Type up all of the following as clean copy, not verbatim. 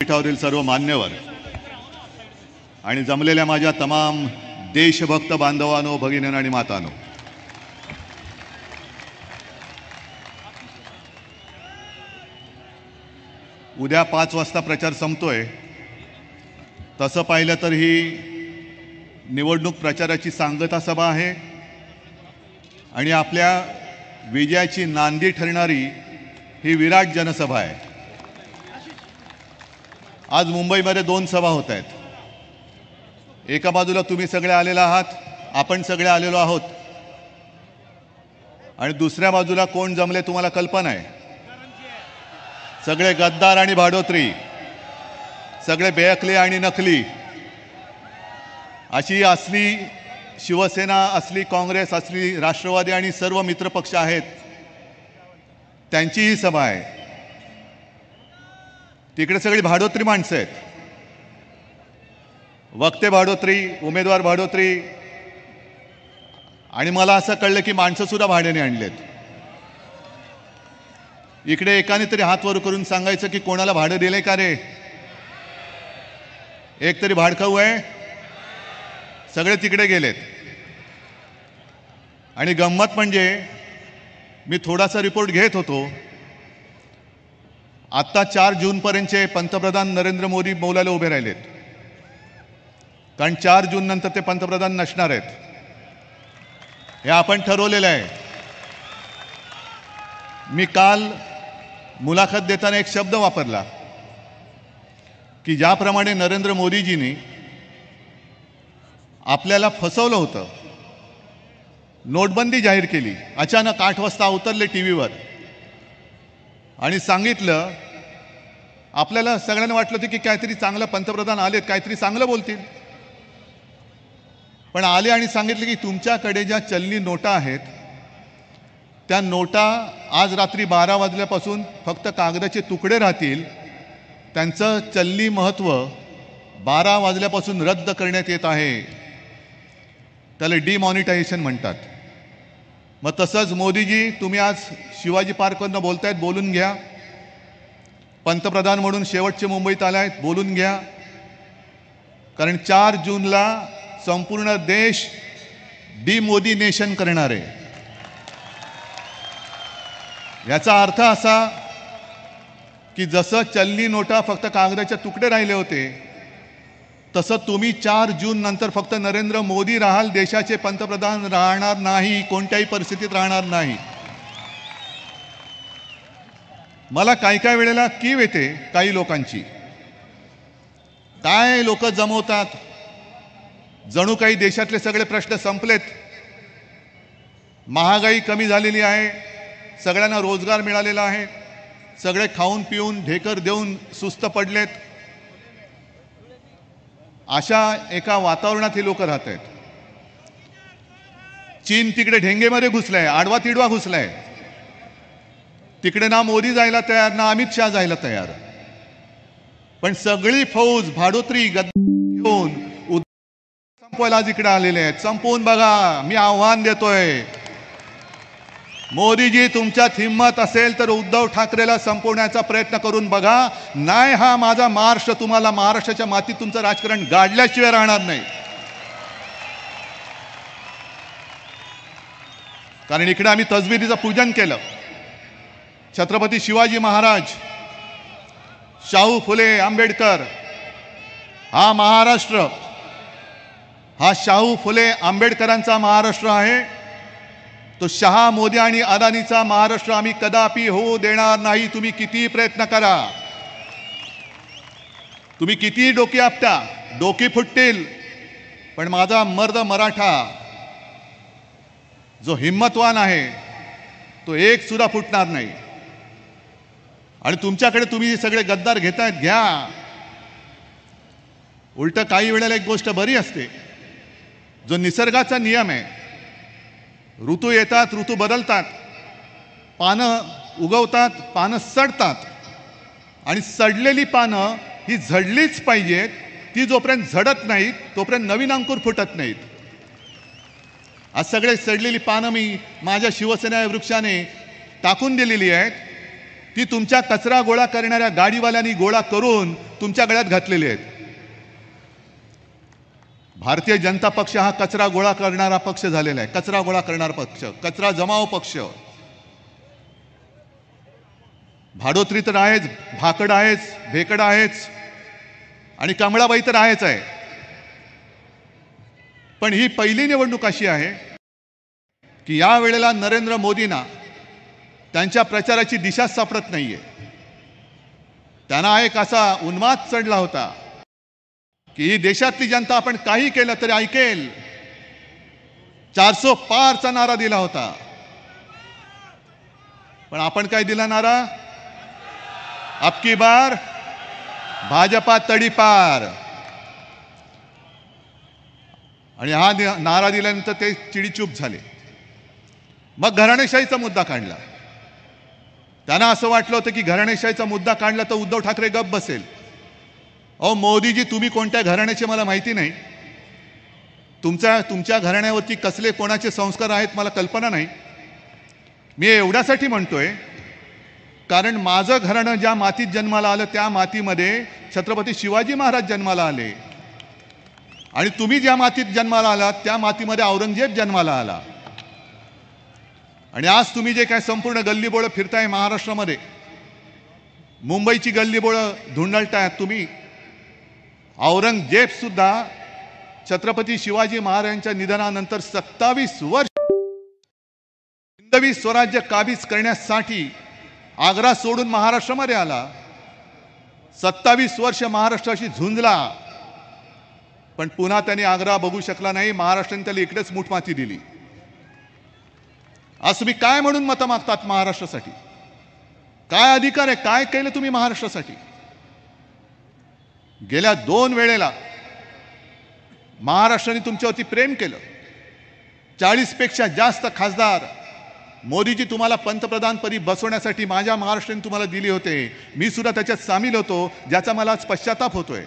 व्यासपीठावरील सर्व मान्यवर आणि जमलेल्या माझ्या तमाम देशभक्त बांधवांनो, भगिनींनो आणि मातांनो, उद्या 5 वाजता प्रचार संपतोय. तसं पाहिलं तर ही निवडणूक प्रचाराची सांगता सभा आहे आणि आपल्या विजयाची नांदी ठरणारी ही विराट जनसभा आहे. आज मुंबईमध्ये 2 सभा होत आहेत. एका बाजूला तुम्ही सगळे आलेला आहात, आपण सगळे आलेलो आहोत, आणि दुसऱ्या बाजूला कोण जमले तुम्हाला कल्पना आहे. सगळे गद्दार आणि भाडोत्री, सगळे बेअकले आणि नकली, अशी असली शिवसेना, असली काँग्रेस, असली राष्ट्रवादी आणि सर्व मित्रपक्ष आहेत, त्यांची ही सभा आहे. तिकडे सगळी भाडोत्री माणसं आहेत. वक्ते भाडोत्री, उमेदवार भाडोत्री, आणि मला असं कळलं की माणसं सुद्धा भाड्याने आणलेत. इकडे एकाने तरी हात वर करून सांगायचं की कोणाला भाडं दिले का रे? एक तरी भाडखाऊ आहे. सगळे तिकडे गेलेत. आणि गंमत म्हणजे मी थोडासा रिपोर्ट घेत होतो. आत्ता 4 जूनपर्यंतचे पंतप्रधान नरेंद्र मोदी बोलायला उभे राहिलेत, कारण 4 जून नंतर ते पंतप्रधान नसणार आहेत. हे आपण ठरवलेलं आहे. मी काल मुलाखत देताना एक शब्द वापरला की ज्याप्रमाणे नरेंद्र मोदीजींनी आपल्याला फसवलं होतं, नोटबंदी जाहीर केली, अचानक 8 वाजता उतरले टीव्हीवर आणि सांगितलं, आपल्याला सगळ्यांना वाटलं होतं की काहीतरी चांगलं पंतप्रधान आलेत, काहीतरी चांगलं बोलतील, पण आले आणि सांगितले की तुमच्याकडे ज्या चलनी नोटा आहेत त्या नोटा आज रात्री 12 वाजल्यापासून फक्त कागदाचे तुकडे राहतील. त्यांचं चलनी महत्त्व 12 वाजल्यापासून रद्द करण्यात येत आहे. त्याला डिमॉनिटायझेशन म्हणतात. मग तसंच मोदीजी, तुम्ही आज शिवाजी पार्कवरनं बोलतायत, बोलून घ्या. पंतप्रधान म्हणून शेवटचे मुंबईत आले आहेत, बोलून घ्या. कारण 4 जूनला संपूर्ण देश डिमोदीनेशन करणार आहे. याचा अर्थ असा की जसं चलनी नोटा फक्त कागदाचे तुकडे राहिले होते, तसं तुम्ही 4 जून नंतर फक्त नरेंद्र मोदी राहाल, देशाचे पंतप्रधान राहणार नाही, कोणत्याही परिस्थितीत राहणार नाही. मला काही वेळेला कीव येते काही लोकांची. काय लोक जमवतात, जणू काही देशातले सगळे प्रश्न संपलेत. महागाई कमी झालेली आहे, सगळ्यांना रोजगार मिळालेला आहे, सगळे खाऊन पिऊन ढेकर देऊन सुस्त पडलेत. अशा एका वातावरणात हे लोक राहत आहेत. चीन तिकडे ढेंगेमध्ये घुसलाय, आडवा तिडवा घुसलाय. तिकडे ना मोदी जायला तयार, ना अमित शहा जायला तयार. पण सगळी फौज भाडोत्री घेऊन संपवायला आज इकडे आलेले आहेत. संपवून बघा. मी आव्हान देतोय, मोदीजी, तुमच्यात हिम्मत असेल तर उद्धव ठाकरेला संपवण्याचा प्रयत्न करून बघा. नाही, हा माझा महाराष्ट्र तुम्हाला महाराष्ट्राच्या मातीत तुमचं राजकारण गाडल्याशिवाय राहणार नाही. कारण इकडे आम्ही तसबिरीचं पूजन केलं. छत्रपती शिवाजी महाराज, शाहू फुले आंबेडकर, हा महाराष्ट्र, हा शाहू फुले आंबेडकरांचा महाराष्ट्र आहे. तो शहा, मोदी आणि अदानीचा महाराष्ट्र आम्ही कदापि होऊ देणार नाही. तुम्ही कितीही प्रयत्न करा, तुम्ही कितीही डोकी आपटा, डोकी फुटतील, पण माझा मर्द मराठा जो हिम्मतवान आहे तो एक सुद्धा फुटणार नाही. आणि तुमच्याकडे तुम्ही सगळे गद्दार घेतायत, घ्या. उलट काही वेळेला एक गोष्ट बरी असते, जो निसर्गाचा नियम आहे. ऋतू येतात, ऋतू बदलतात, पानं उगवतात, पानं सडतात, आणि सडलेली पानं ही झडलीच पाहिजेत. ती जोपर्यंत झडत नाहीत तोपर्यंत नवीन अंकुर फुटत नाहीत. आज सगळे सडलेली पानं मी माझ्या शिवसेना वृक्षाने टाकून दिलेली आहेत. ती तुमच्या कचरा गोळा करणाऱ्या गाडीवाल्यांनी गोळा करून तुमच्या गळ्यात घातलेली आहेत. भारतीय जनता पक्ष हा कचरा गोळा करणारा पक्ष झालेला आहे. कचरा गोळा करणारा पक्ष, कचरा जमाव पक्ष. भाडोत्री तर आहेच, भाकड आहेच, भेकड आहेच आणि कमळाबाई तर आहेच आहे. पण ही पहिली निवडणूक अशी आहे की या वेळेला नरेंद्र मोदींना त्यांच्या प्रचाराची दिशा सापडत नाहीये. त्यांना एक असा उन्माद चढला होता की ही देशातली जनता आपण काही केलं तरी ऐकेल. 400 पारचा नारा दिला होता. पण आपण काय दिला नारा? अबकी बार भाजपा तडीपार. आणि हा नारा दिल्यानंतर ते चिडीचूप झाले. मग घराणेशाहीचा मुद्दा काढला. त्यांना असं वाटलं होतं की घराणेशाहीचा मुद्दा काढला तर उद्धव ठाकरे गप्प बसेल. अहो मोदीजी, तुम्ही कोणत्या घराण्याचे मला माहिती नाही. तुमच्या घराण्यावरती कसले कोणाचे संस्कार आहेत मला कल्पना नाही. मी एवढ्यासाठी म्हणतोय कारण माझं घराणं ज्या मातीत जन्माला आलं त्या मातीमध्ये छत्रपती शिवाजी महाराज जन्माला आले आणि तुम्ही ज्या मातीत जन्माला आलात त्या मातीमध्ये औरंगजेब जन्माला आला. आणि आज तुम्ही जे काय संपूर्ण गल्लीबोळं फिरताय महाराष्ट्रामध्ये, मुंबईची गल्लीबोळं धुंडळतायत तुम्ही. औरंगजेब सुद्धा छत्रपती शिवाजी महाराजांच्या निधनानंतर 27 वर्ष हिंदवी स्वराज्य काबीज करण्यासाठी आग्रा सोडून महाराष्ट्रामध्ये आला. 27 वर्ष महाराष्ट्राशी झुंजला. पण पुन्हा त्यांनी आग्रा बघू शकला नाही. महाराष्ट्राने त्याला इकडेच मूठमाती दिली. आज तुम्ही काय म्हणून मतं मागतात महाराष्ट्रासाठी? काय अधिकार आहे? काय केलं तुम्ही महाराष्ट्रासाठी? गेल्या 2 वेळेला महाराष्ट्राने तुमच्यावरती प्रेम केलं. 40 पेक्षा जास्त खासदार मोदीजी तुम्हाला पंतप्रधानपदी बसवण्यासाठी माझ्या महाराष्ट्राने तुम्हाला दिले होते. मी सुद्धा त्याच्यात सामील होतो, ज्याचा मला आज पश्चाताप होतोय.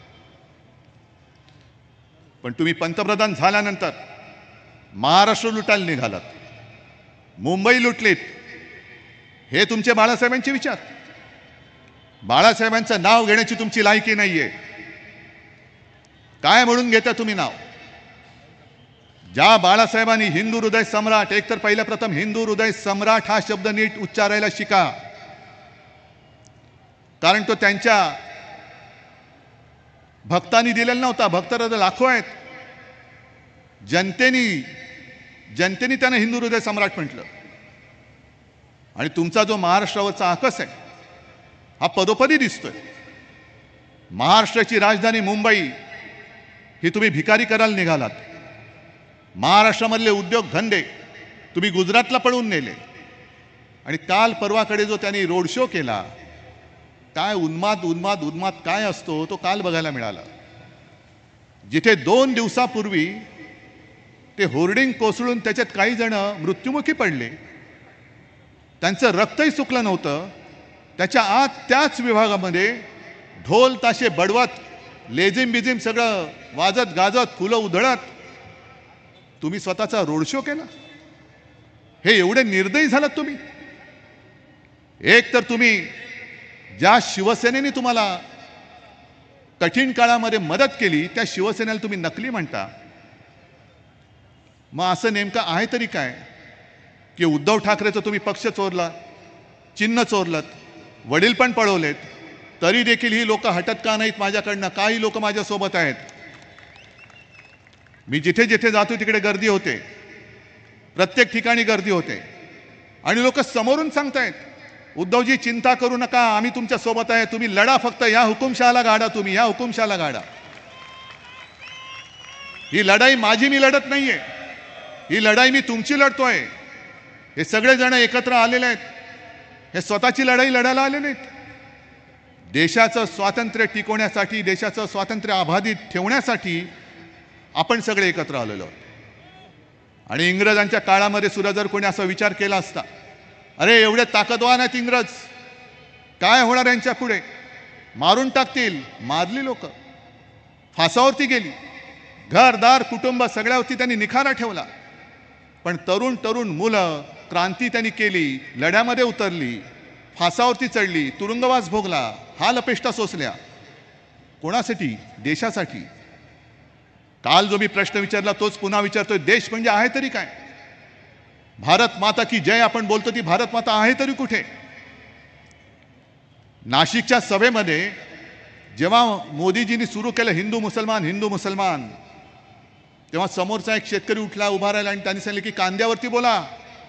पण तुम्ही पंतप्रधान झाल्यानंतर महाराष्ट्र लुटायला निघालात, मुंबई लुटलीत. हे तुमचे बाळासाहेबांचे विचार. बाळासाहेबांचं नाव घेण्याची तुमची लायकी नाहीये. काय म्हणून घेता तुम्ही नाव? ज्या बाळासाहेबांनी हिंदू हृदय सम्राट, एकतर पहिल्या प्रथम हिंदू हृदय सम्राट हा शब्द नीट उच्चारायला शिका. कारण तो त्यांच्या भक्तांनी दिलेला नव्हता. भक्त लाखो आहेत. जनतेने त्यांना हिंदू हृदय सम्राट म्हटलं. आणि तुमचा जो महाराष्ट्रावरचा आकस आहे हा पदोपदी दिसतोय. महाराष्ट्राची राजधानी मुंबई ही तुम्ही भिकारी करायला निघालात. महाराष्ट्रामधले उद्योग धंदे तुम्ही गुजरातला पळवून नेले. आणि काल परवाकडे जो त्यांनी रोड शो केला, काय उन्माद काय असतो तो काल बघायला मिळाला. जिथे 2 दिवसापूर्वी ते होर्डिंग कोसळून त्याच्यात काही जण मृत्युमुखी पडले, त्यांचं रक्तही सुकलं नव्हतं. त्याच्या आत त्याच विभागामध्ये ढोल ताशे बडवत, लेझिम बिझिम सगळं वाजत गाजत, फुलं उधळत तुम्ही स्वतःचा रोड शो केला. हे एवढे निर्दयी झालात तुम्ही. एक तर तुम्ही ज्या शिवसेनेने तुम्हाला कठीण काळामध्ये मदत केली त्या शिवसेनेला तुम्ही नकली म्हणता. मग असं नेमकं आहे तरी काय की उद्धव ठाकरेचं तुम्ही पक्ष चोरला, चिन्ह चोरलत, वडील पण पळवलेत, तरी देखील ही लोक हटत का नाहीत माझ्याकडनं? काही लोक माझ्यासोबत आहेत. मी जिथे जिथे जातो तिकडे गर्दी होते. प्रत्येक ठिकाणी गर्दी होते. आणि लोक समोरून सांगतायत, उद्धवजी चिंता करू नका, आम्ही तुमच्या सोबत आहे, तुम्ही लढा, फक्त या हुकुमशहाला गाडा, तुम्ही या हुकुमशहाला गाडा. ही लढाई माझी मी लढत नाहीये. ही लढाई मी तुमची लढतोय. हे सगळे जण एकत्र आलेले आहेत. हे स्वतःची लढाई लढायला आले नाहीत. देशाचं स्वातंत्र्य टिकवण्यासाठी, देशाचं स्वातंत्र्य अबाधित ठेवण्यासाठी आपण सगळे एकत्र आलेलो आहोत. आणि इंग्रजांच्या काळामध्ये सुद्धा जर कोणी असा विचार केला असता, अरे एवढे ताकदवान आहेत इंग्रज, काय होणार यांच्या पुढे, मारून टाकतील, मारली लोक, फासावरती गेली, घरदार कुटुंब सगळ्यावरती त्यांनी निखारा ठेवला. पण तरुण मुलं क्रांती त्यांनी केली, लढ्यामध्ये उतरली, फासावरती चढली, तुरुंगवास भोगला, हाल अपेष्टा सोसल्या. कोणासाठी? देशासाठी. काल जो मी प्रश्न विचारला तोच पुन्हा विचारतोय, देश म्हणजे आहे तरी काय? भारत माता की जय आपण बोलतो, ती भारत माता आहे तरी कुठे? नाशिकच्या सभेमध्ये जेव्हा मोदीजींनी सुरू केलं हिंदू मुसलमान हिंदू मुसलमान, तेव्हा समोरचा एक शेतकरी उठला, उभा राहिला आणि त्यांनी सांगितलं की कांद्यावरती बोला.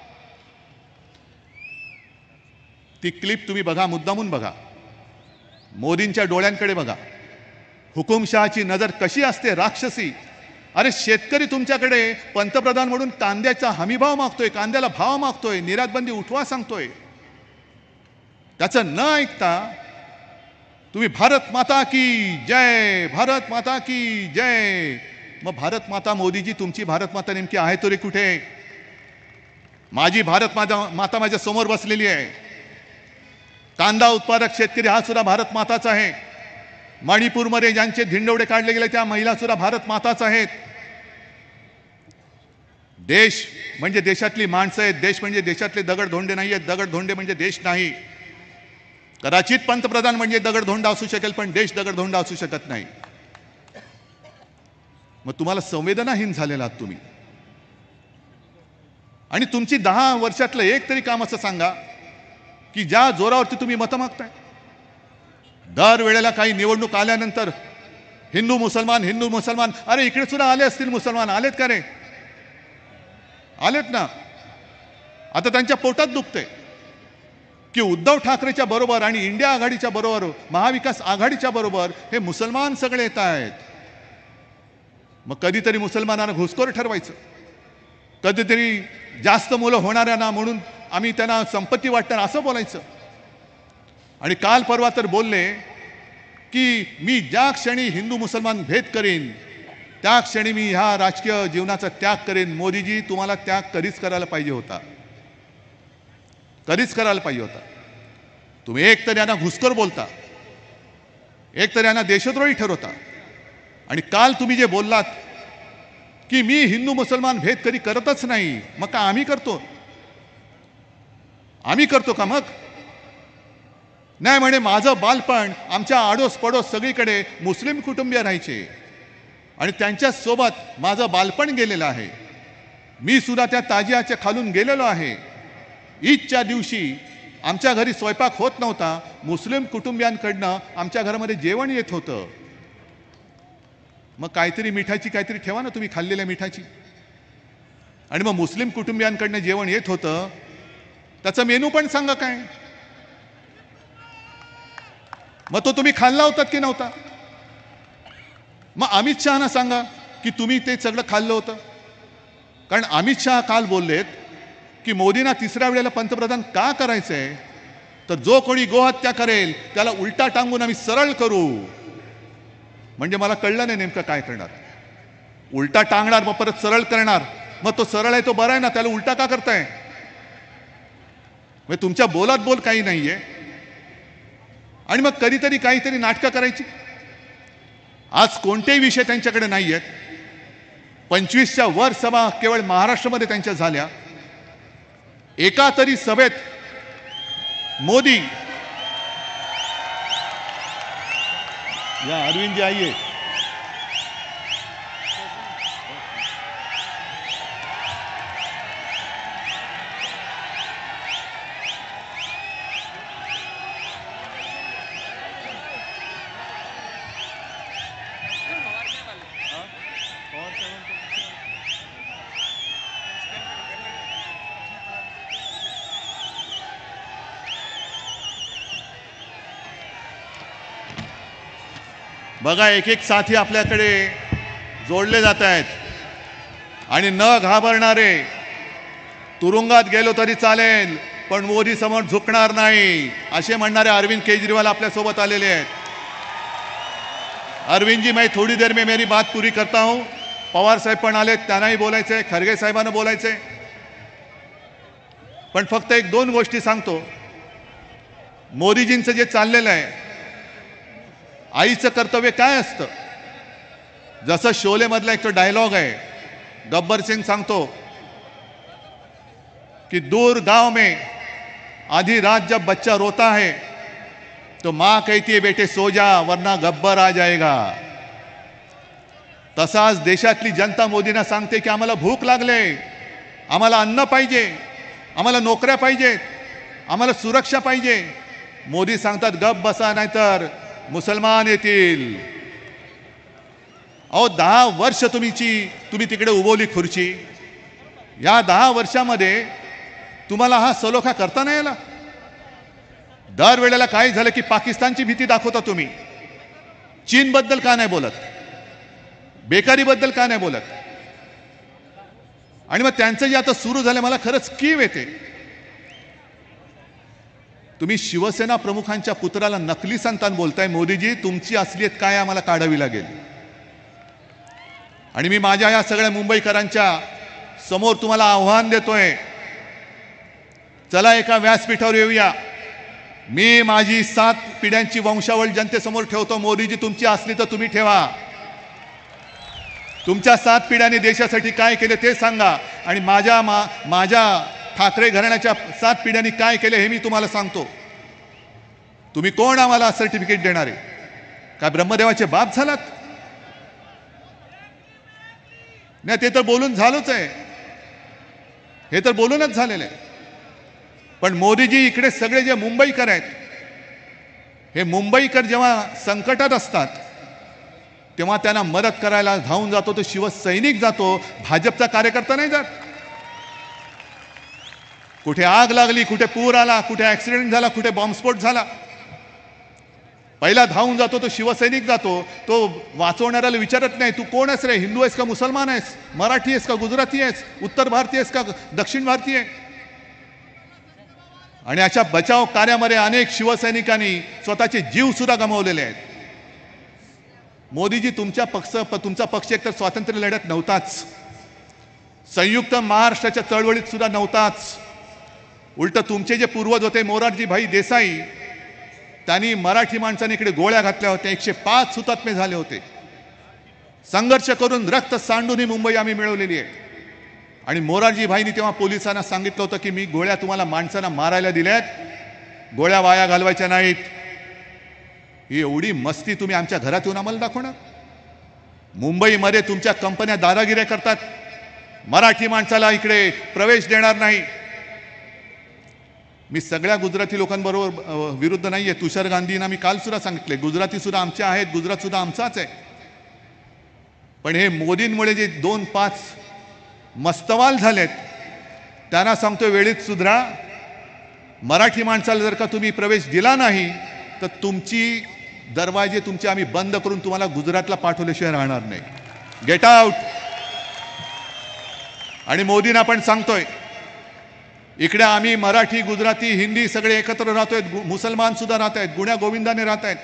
ती क्लिप तुम्ही बघा, मुद्दामून बघा, मोदींच्या डोळ्यांकडे बघा. हुकुमशहाची नजर कशी असते, राक्षसी. अरे शेतकरी तुमच्याकडे पंतप्रधान म्हणून कांद्याचा हमीभाव मागतोय, कांद्याला भाव मागतोय, निर्यात बंदी उठवा सांगतोय. त्याचं न ऐकता तुम्ही भारत माता की जय, भारत माता की जय. मग भारत माता मोदीजी, तुमची भारत माता नेमकी आहे तरी कुठे? माझी भारत माता माझ्या समोर बसलेली आहे. कांदा उत्पादक शेतकरी हा सुद्धा भारत माताच आहे. मणिपूरमध्ये ज्यांचे धिंडवडे काढले गेले त्या महिला सुद्धा भारत माताच आहेत. देश म्हणजे देशातली माणसं आहेत, देश म्हणजे देशातले दगडधोंडे नाही आहेत. दगडधोंडे म्हणजे देश नाही. कदाचित पंतप्रधान म्हणजे दगडधोंडा असू शकेल, पण देश दगडधोंडा असू शकत नाही. मग तुम्हाला संवेदनाहीन झालेला आहात तुम्ही. आणि तुमची 10 वर्षातलं एक तरी काम असं सांगा की ज्या जोरावरती तुम्ही मतं मागताय. दर वेळेला काही निवडणूक आल्यानंतर हिंदू मुसलमान. अरे इकडे सुद्धा आले असतील मुसलमान, आलेत का रे? आलेत ना. आता त्यांच्या पोटात दुखते की उद्धव ठाकरेच्या बरोबर आणि इंडिया आघाडीच्या बरोबर, महाविकास आघाडीच्या बरोबर हे मुसलमान सगळे येत आहेत. मग कधीतरी मुसलमानांना घुसखोर ठरवायचं, कधीतरी जास्त मुलं होणाऱ्यांना म्हणून आम्ही त्यांना संपत्ती वाटणार असं बोलायचं. आणि काल परवा तर बोलले की मी ज्या क्षणी हिंदू मुसलमान भेद करेन त्या क्षणी मी ह्या राजकीय जीवनाचा त्याग करेन. मोदीजी, तुम्हाला त्याग कधीच करायला पाहिजे होता, कधीच करायला पाहिजे होता. तुम्ही एक तर यांना घुसखोर बोलता, एक तर यांना देशद्रोही ठरवता. आणि काल तुम्ही जे बोललात की मी हिंदू मुसलमान भेद कधी करतच नाही, मग का आम्ही करतो? आम्ही करतो का मग? नाही म्हणे माझं बालपण आमच्या आडोस पडोस सगळीकडे मुस्लिम कुटुंबीय राहायचे आणि त्यांच्या सोबत माझं बालपण गेलेलं आहे. मी सुद्धा त्या ताजियाच्या खालून गेलेलो आहे. ईदच्या दिवशी आमच्या घरी स्वयंपाक होत नव्हता, मुस्लिम कुटुंबियांकडनं आमच्या घरामध्ये जेवण येत होतं. मग काहीतरी मिठाची काहीतरी ठेवा ना तुम्ही, खाल्लेल्या मिठाची. आणि मग मुस्लिम कुटुंबियांकडनं जेवण येत होतं, त्याचा मेनू पण सांगा काय. मग तो तुम्ही खाल्ला होतात की नव्हता? मग अमित शहाना सांगा की तुम्ही ते सगळं खाल्लं होतं. कारण अमित शहा काल बोललेत की मोदींना तिसऱ्या वेळेला पंतप्रधान का करायचंय, तर जो कोणी गोहत्या करेल त्याला उलटा टांगून आम्ही सरळ करू. म्हणजे मला कळलं नाही नेमकं काय करणार. उलटा टांगणार मग परत सरळ करणार. मग तो सरळ आहे तो बरा आहे ना, त्याला उलटा का करताय? म्हणजे तुमच्या बोलात बोल काही नाहीये. आणि मग कधीतरी काहीतरी नाटकं करायची. आज कोणतेही विषय त्यांच्याकडे नाही आहेत. 25च्या वर सभा केवळ महाराष्ट्रामध्ये त्यांच्या झाल्या. एका तरी सभेत मोदी, या अरविंद जी आइए, बघा एक एक साथी आपल्याकडे जोडले जात आहेत. आणि न घाबरणारे, तुरुंगात गेलो तरी चालेल पण मोदी समोर झुकणार नाही असे म्हणणारे अरविंद केजरीवाल आपल्यासोबत आलेले आहेत. अरविंद जी, मैं थोड़ी देर में मेरी बात पूरी करता हूं. पवार साहेब पण आले, त्यांनाही बोलायचंय, खरगे साहेबांना बोलायचंय. पण फक्त एक दोन गोष्टी सांगतो. मोदीजींचं जे चाललेलं आहे, आईचं कर्तव्य काय असतं? जसं शोले मधला एक तो डायलॉग आहे, गब्बर सिंग सांगतो की दूर गांव में आधी रात जब बच्चा रोता है तो माँ कहती है बेटे सो जा वरना गब्बर आ जाएगा। तसाच देशातली जनता मोदींना सांगते की आम्हाला भूक लागले, आम्हाला अन्न पाहिजे, आम्हाला नोकऱ्या पाहिजेत, आम्हाला सुरक्षा पाहिजे। मोदी सांगतात गप बसा नाहीतर मुसलमान येतील। अहो 10 वर्ष तुम्ही तिकडे उभवली खुर्ची, या 10 वर्षामध्ये तुम्हाला हा सलोखा करता नाही आला। दरवेळेला काय झालं की पाकिस्तानची भीती दाखवता तुम्ही, चीन बद्दल का नाही बोलत, बेकारी बद्दल का नाही बोलत। आणि मग त्यांचं जे आता सुरू झालं मला खरंच कीव येते। तुम्ही शिवसेना प्रमुखांच्या पुत्राला नकली संतान बोलताय। मोदीजी तुमची असलियत काय आम्हाला काढावी लागेल। आणि मी माझ्या या सगळ्या मुंबईकरांच्या समोर तुम्हाला आव्हान देतोय, चला एका व्यासपीठावर येऊया। मी माझी 7 पिढ्यांची वंशावळ जनतेसमोर ठेवतो। मोदीजी तुमची असली तर तुम्ही ठेवा, तुमच्या 7 पिढ्यांनी देशासाठी काय केले ते सांगा। आणि माझ्या ठाकरे घराण्याच्या 7 पिढ्यांनी काय केले हे मी तुम्हाला सांगतो। तुम्ही कोण आम्हाला सर्टिफिकेट देणारे? काय ब्रह्मदेवाचे बाप झालात? नाही, ते तर बोलून झालंच आहे, हे तर बोलूनच झालेलं आहे। पण मोदीजी इकडे सगळे जे मुंबईकर आहेत, हे मुंबईकर जेव्हा संकटात असतात तेव्हा त्यांना मदत करायला धावून जातो तो शिवसैनिक जातो, भाजपचा कार्यकर्ता नाही जात। कुठे आग लागली, कुठे पूर आला, कुठे ऍक्सिडेंट झाला, कुठे बॉम्बस्फोट झाला, पहिला धावून जातो तो शिवसैनिक जातो। तो वाचवणाऱ्याला विचारत नाही तू कोण आहेस रे, हिंदू आहेस का मुसलमान आहेस, मराठी आहेस का गुजराती आहेस, उत्तर भारतीय आहेस का दक्षिण भारतीय। आणि अशा बचाव कार्यामध्ये अनेक शिवसैनिकांनी स्वतःचे जीव सुद्धा गमावलेले आहेत। मोदीजी तुमचा पक्ष एकतर स्वातंत्र्य लढ्यात नव्हताच, संयुक्त महाराष्ट्राच्या चळवळीत सुद्धा नव्हताच। उलट तुमचे जे पूर्वज होते मोरारजी भाई देसाई, त्यांनी मराठी माणसांनी इकडे गोळ्या घातल्या होत्या, 105 हुतात्मे झाले होते। संघर्ष करून रक्त सांडून ही मुंबई आम्ही मिळवलेली आहे। आणि मोरारजी भाईंनी तेव्हा पोलिसांना सांगितलं होतं की मी गोळ्या तुम्हाला माणसांना मारायला दिल्यात, गोळ्या वाया घालवायच्या नाहीत। ही एवढी मस्ती तुम्ही आमच्या घरात येऊन आम्हाला दाखवणार? मुंबईमध्ये तुमच्या कंपन्या दादागिऱ्या करतात, मराठी माणसाला इकडे प्रवेश देणार नाही। मी सगळ्या गुजराती लोकांबरोबर विरुद्ध नाहीये। तुषार गांधींना मी काल सुद्धा सांगितले गुजराती सुद्धा आमचे आहेत, गुजरात सुद्धा आमचाच आहे। पण हे मोदींमुळे जे 2-5 मस्तवाल झालेत त्यांना सांगतोय वेळीत सुधरा। मराठी माणसाला जर का तुम्ही प्रवेश दिला नाही तर तुमची दरवाजे तुमचे आम्ही बंद करून तुम्हाला गुजरातला पाठवल्याशिवाय राहणार नाही। Get out. आणि मोदींना पण सांगतोय इकडे आम्ही मराठी गुजराती हिंदी सगळे एकत्र राहतोय, मुसलमान सुद्धा राहत आहेत, गुण्या गोविंदाने राहत आहेत।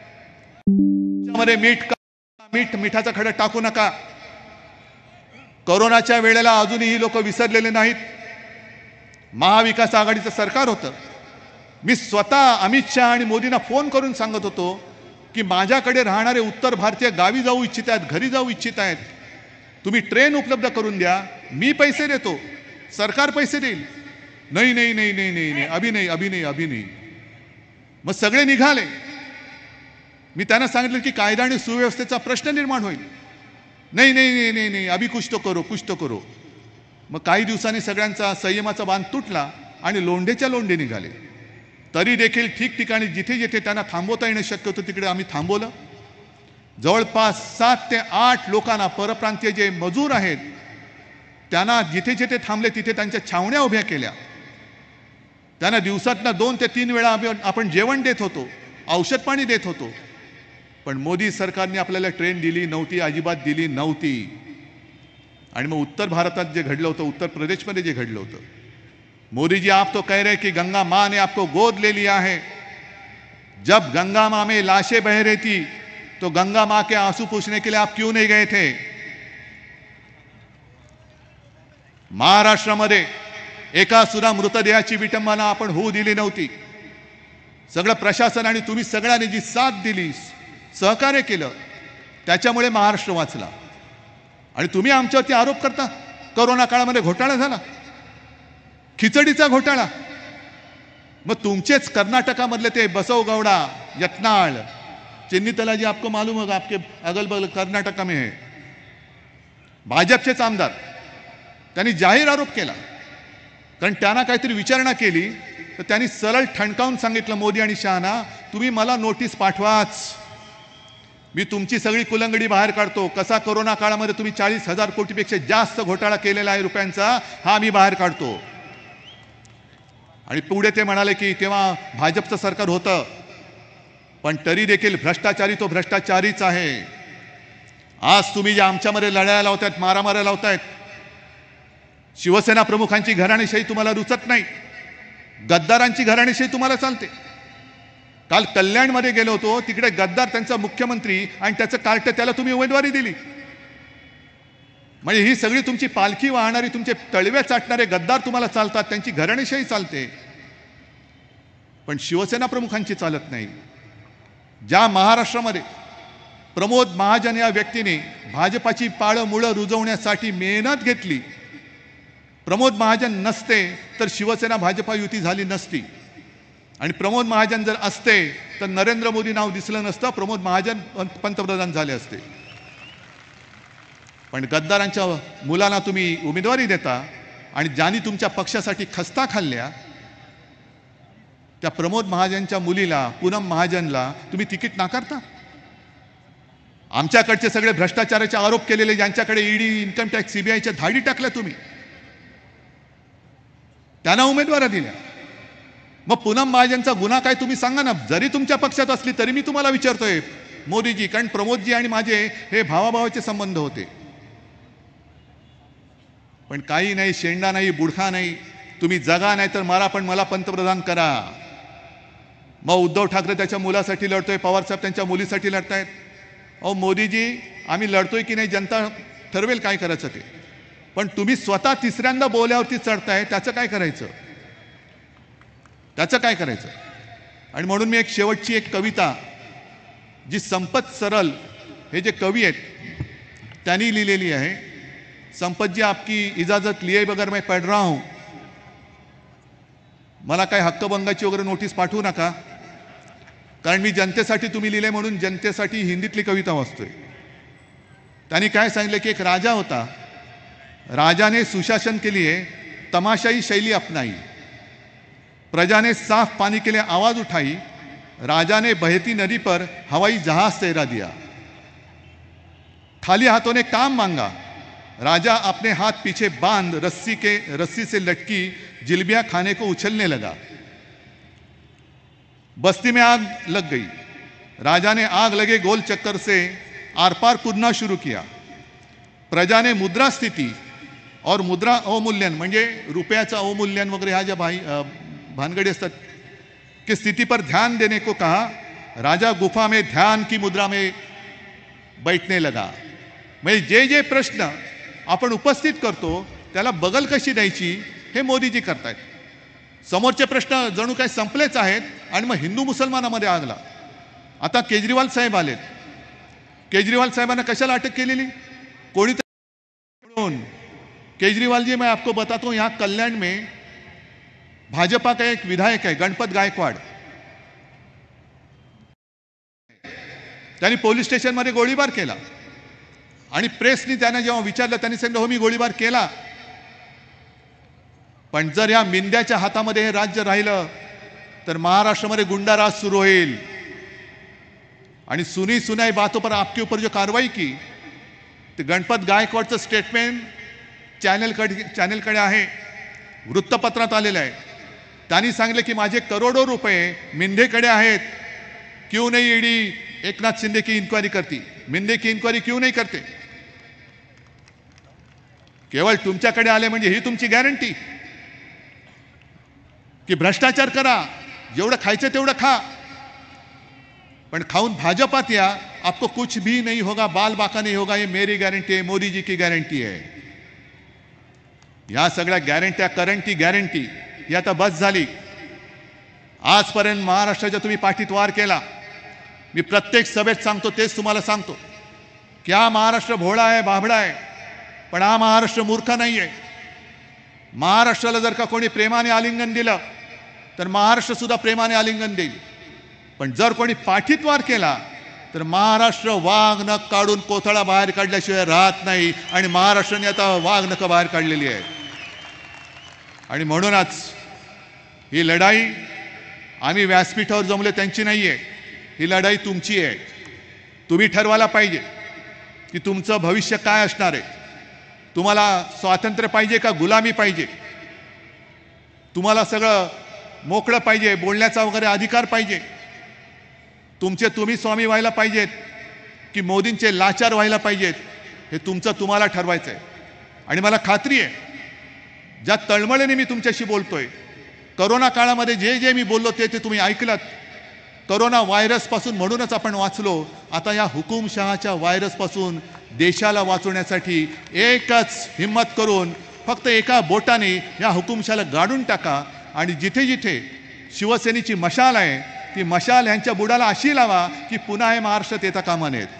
मीठ मिठाचा खडा टाकू नका। कोरोनाच्या वेळेला अजूनही लोक विसरलेले नाहीत। महाविकास आघाडीचं सरकार होतं। मी स्वतः अमित शहा आणि मोदींना फोन करून सांगत होतो की माझ्याकडे राहणारे उत्तर भारतीय गावी जाऊ इच्छित आहेत, घरी जाऊ इच्छित आहेत, तुम्ही ट्रेन उपलब्ध करून द्या, मी पैसे देतो, सरकार पैसे देईल। नाही नाही नाही नाही नाही नाही अभी नाही। मग सगळे निघाले। मी त्यांना सांगितलं की कायदा आणि सुव्यवस्थेचा प्रश्न निर्माण होईल। नाही नाही नाही नाही नाही अभी कुछ तो करो। मग काही दिवसांनी सगळ्यांचा संयमाचा बांध तुटला आणि लोंढेच्या लोंढे निघाले। तरी देखील ठिकठिकाणी जिथे जिथे त्यांना थांबवता येणं शक्य होतं तिकडे आम्ही थांबवलं। जवळपास 7 ते 8 लोकांना, परप्रांतीय जे मजूर आहेत त्यांना जिथे जिथे थांबले तिथे त्यांच्या छावण्या उभ्या केल्या। त्यांना दिवसातनं 2 ते 3 वेळा आपण जेवण देत होतो, औषध पाणी देत होतो। पण मोदी सरकारने आपल्याला ट्रेन दिली नव्हती, अजिबात दिली नव्हती। आणि मग उत्तर भारतात जे घडलं होतं, उत्तर प्रदेशमध्ये जे घडलं होतं, मोदी जी आप तो कह रहे कि गंगा माँ ने आपको गोद ले लिया है। जब गंगा माँ में लाशें बह रही थी तो गंगा माँ के आंसू पूछने के लिए आप क्यों नहीं गए थे? महाराष्ट्रामध्ये एका सुद्धा मृतदेहाची विटंबना आपण होऊ दिली नव्हती। सगळं प्रशासन आणि तुम्ही सगळ्यांनी जी साथ दिली, सहकार्य केलं, त्याच्यामुळे महाराष्ट्र वाचला। आणि तुम्ही आमच्यावरती आरोप करता कोरोना काळामध्ये घोटाळा झाला, खिचडीचा घोटाळा। मग तुमचेच कर्नाटकामधले ते बसवगौडा, यत्नाळ, चेन्नीतला जी आपको मालूम होगा, आपके अगल बगल कर्नाटका में है, भाजपचेच आमदार, त्यांनी जाहीर आरोप केला. कारण त्यांना काहीतरी विचारणा केली तर त्यांनी सरळ ठणकावून सांगितलं मोदी आणि शहाना, तुम्ही मला नोटीस पाठवाच, मी तुमची सगळी कुलंगडी बाहेर काढतो. कसा कोरोना काळामध्ये तुम्ही 40,000 कोटीपेक्षा जास्त घोटाळा केलेला आहे रुपयांचा, हा मी बाहेर काढतो. आणि पुढे ते म्हणाले की तेव्हा भाजपचं सरकार होतं, पण तरी देखील भ्रष्टाचारी तो भ्रष्टाचारीच आहे. आज तुम्ही जे आमच्यामध्ये लढायला लावतायत, मारामाऱ्या लावतायत, शिवसेना प्रमुखांची घराणेशाही तुम्हाला रुचत नाही, गद्दारांची घराणेशाही तुम्हाला चालते. काल कल्याणमध्ये गेलो होतो, तिकडे गद्दार त्यांचा मुख्यमंत्री आणि त्याचं कार्ट, त्याला तुम्ही उमेदवारी दिली. म्हणजे ही सगळी तुमची पालखी वाहणारी, तुमचे तळवे चाटणारे गद्दार तुम्हाला चालतात, त्यांची घराणेशाही चालते, पण शिवसेना प्रमुखांची चालत नाही. ज्या महाराष्ट्रामध्ये प्रमोद महाजन या व्यक्तीने भाजपाची पाळं मुळं रुजवण्यासाठी मेहनत घेतली, प्रमोद महाजन नसते तर शिवसेना भाजपा युती झाली नसती. आणि प्रमोद महाजन जर असते तर नरेंद्र मोदी नाव दिसलं नसतं, प्रमोद महाजन पंतप्रधान झाले असते. पण गद्दारांच्या मुलांना तुम्ही उमेदवारी देता आणि ज्यांनी तुमच्या पक्षासाठी खस्ता खाल्ल्या त्या प्रमोद महाजनच्या मुलीला, पूनम महाजनला तुम्ही तिकीट नाकारता. आमच्याकडचे सगळे भ्रष्टाचाराचे आरोप केलेले, ज्यांच्याकडे ईडी, इन्कम टॅक्स, सीबीआयच्या धाडी टाकल्या तुम्ही, त्यांना उमेदवारी दिल्या. मग पूनम महाजनचा गुन्हा काय तुम्ही सांगा ना. जरी तुमच्या पक्षात असली तरी मी तुम्हाला विचारतोय मोदीजी, कारण प्रमोदजी आणि माझे हे भावाभावाचे संबंध होते. पण काही नाही, शेंडा नाही, बुडखा नाही, तुम्ही जगा नाही तर मारा, पण मला पंतप्रधान करा. मग उद्धव ठाकरे त्याच्या मुलासाठी लढतोय, पवारसाहेब त्यांच्या मुलीसाठी लढतायत. अहो मोदीजी, आम्ही लढतोय की नाही जनता ठरवेल काय करायचं ते, पण तुम्ही स्वतः तिसऱ्यांदा बोल्यावरती चढताय, त्याचं काय करायचं, त्याचं काय करायचं. आणि म्हणून मी एक शेवटची एक कविता, जी संपत सरल हे जे कवी आहेत त्यांनी लिहिलेली आहे. संपत जी, आपकी इजाजत लिए बगैर मैं पढ़ रहा हूं, मला काय हक्कभंगाची वगैरे नोटीस पाठवू नका, कारण मी जनतेसाठी तुम्ही लिहिले म्हणून जनतेसाठी हिंदीतली कविता वाचतोय. त्यांनी काय सांगितलं की एक राजा होता, राजा ने सुशासन के लिए तमाशाई शैली अपनाई, प्रजा ने साफ पानी के लिए आवाज उठाई, राजा ने बहती नदी पर हवाई जहाज तैरा दिया, खाली हाथों ने काम मांगा, राजा अपने हाथ पीछे बांध रस्सी से लटकी जिलेबियां खाने को उछलने लगा, बस्ती में आग लग गई, राजा ने आग लगे गोल चक्कर से आर पार कूदना शुरू किया, प्रजा ने मुद्रा स्थिति और मुद्रा अवमूल्यन, म्हणजे रुपयाचं अवमूल्यन वगैरे ह्या ज्या भानगडी असतात, की स्थिति पर ध्यान देने को कहा, राजा गुफा में ध्यान की मुद्रा में बैठने लगा. म्हणजे जे जे प्रश्न आपण उपस्थित करतो त्याला बगल कशी द्यायची हे मोदीजी करतायत. समोरचे प्रश्न जणू काय संपलेच आहेत आणि मग हिंदू मुसलमानामध्ये आगला. आता केजरीवाल साहेब आलेत. केजरीवाल साहेबांना कशाला अटक केलेली, कोणीतरी. केजरीवाल जी, मैं आपको बताता हूं, यहाँ कल्याण में भाजपा का एक विधायक है गणपत गायकवाड, त्यांनी पोलीस स्टेशनमध्ये गोळीबार केला आणि प्रेसनी त्यांना जेव्हा विचारलं त्यांनी सांगितलं हो मी गोळीबार केला. पण जर या मिंद्याच्या हातामध्ये हे राज्य राहिलं तर महाराष्ट्रामध्ये गुंडाराज सुरू होईल. आणि सुनी सुनाई बातों पर आपके ऊपर जो कार्रवाई की, ते गणपत गायकवाडचं स्टेटमेंट चॅनलकडे आहे, वृत्तपत्रात आलेलं आहे. त्यांनी सांगितलं की माझे करोडो रुपये मिंदेकडे आहेत, क्यों नहीं ईडी एकनाथ शिंदे की इंक्वायरी करती, मिंदे की इंक्वायरी क्यों नहीं करते. केवळ तुमच्याकडे आले म्हणजे ही तुमची गॅरंटी की भ्रष्टाचार करा, जेवढं खायचं तेवढं खा, पण खाऊन भाजपात या, आपको कुछ भी नहीं होगा, बाल बाका नहीं होगा, ये मेरी गारंटी है, मोदी जी की गारंटी है. या सगळ्या गॅरंट्या, करंटी गॅरंटी ही आता बस झाली. आजपर्यंत महाराष्ट्राच्या तुम्ही पाठीत वार केला. मी प्रत्येक सभेत सांगतो तेच तुम्हाला सांगतो की हा महाराष्ट्र भोळा आहे, बाभळा आहे, पण हा महाराष्ट्र मूर्ख नाही आहे. महाराष्ट्राला जर का कोणी प्रेमाने आलिंगन दिलं तर महाराष्ट्रसुद्धा प्रेमाने आलिंगन देईल. पण जर कोणी पाठीतवार केला तर महाराष्ट्र वाघ नख काढून कोथळा बाहेर काढल्याशिवाय राहत नाही. आणि महाराष्ट्राने आता वाघ नख बाहेर काढलेली आहे. आणि म्हणूनच ही लढाई आम्ही व्यासपीठावर जमले त्यांची नाही आहे, ही लढाई तुमची आहे. तुम्ही ठरवायला पाहिजे की तुमचं भविष्य काय असणार आहे. तुम्हाला स्वातंत्र्य पाहिजे का गुलामी पाहिजे. तुम्हाला सगळं मोकळं पाहिजे, बोलण्याचा वगैरे अधिकार पाहिजे. तुमचे तुम्ही स्वामी व्हायला पाहिजेत की मोदींचे लाचार व्हायला पाहिजेत, हे तुमचं तुम्हाला ठरवायचं आहे. आणि मला खात्री आहे ज्या तळमळीने मी तुमच्याशी बोलतोय, करोना काळामध्ये जे जे मी बोललो ते तुम्ही ऐकलात. करोना व्हायरसपासून म्हणूनच आपण वाचलो. आता या हुकुमशहाच्या व्हायरसपासून देशाला वाचवण्यासाठी एकच हिम्मत करून फक्त एका बोटाने या हुकुमशहाला गाडून टाका. आणि जिथे जिथे शिवसेनेची मशाल आहे ती मशाल यांच्या बुडाला अशी लावा की पुन्हा हे महाराष्ट्रात येता कामा नयेत.